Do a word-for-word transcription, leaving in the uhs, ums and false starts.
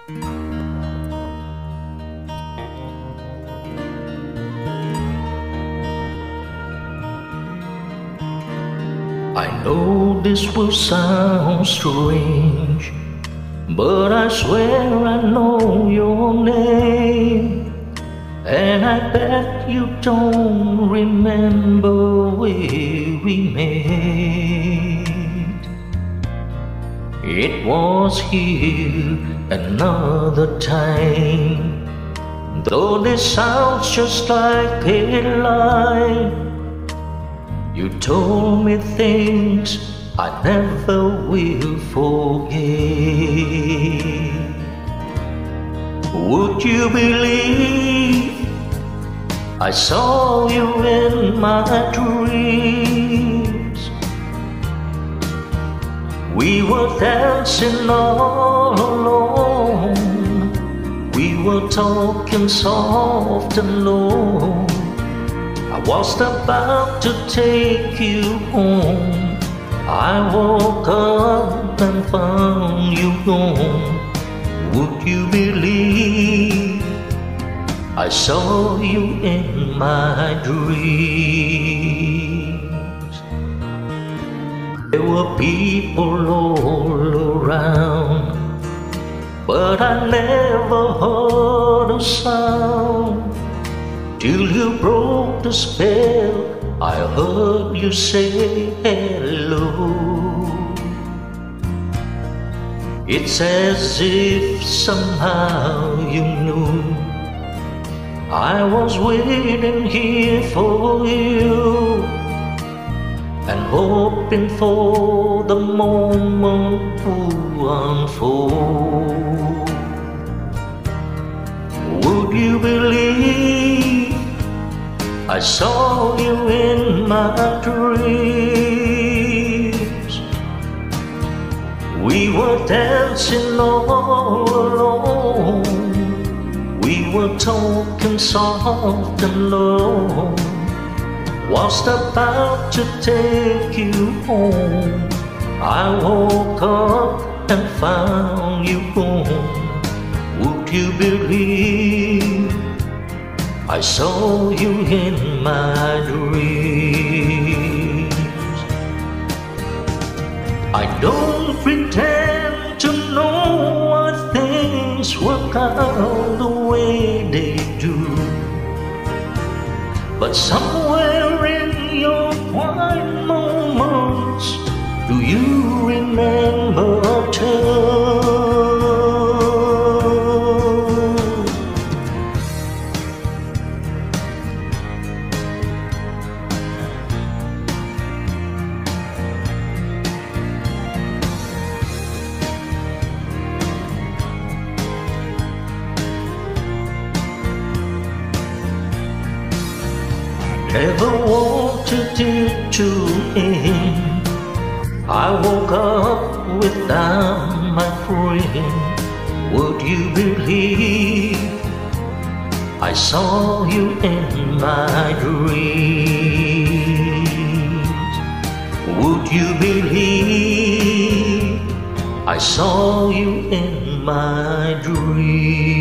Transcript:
I know this will sound strange, but I swear I know your name. And I bet you don't remember where we met. It was here another time, though this sounds just like a lie. You told me things I never will forget. Would you believe I saw you in my dreams? We were dancing all alone, we were talking soft and low. I was about to take you home. I woke up and found you gone. Would you believe I saw you in my dreams? There were people all around, but I never heard a sound. Till you broke the spell, I heard you say hello. It's as if somehow you knew I was waiting here for you, and hoping for the moment to unfold. Would you believe I saw you in my dreams? We were dancing all alone, we were talking soft and low. Was about to take you home. I woke up and found you gone. Would you believe I saw you in my dreams? I don't pretend to know why things work out the way they do, but somewhere in your quiet moments, do you remember too? Never wanted it to end. I woke up without my friend. Would you believe I saw you in my dreams? Would you believe I saw you in my dreams?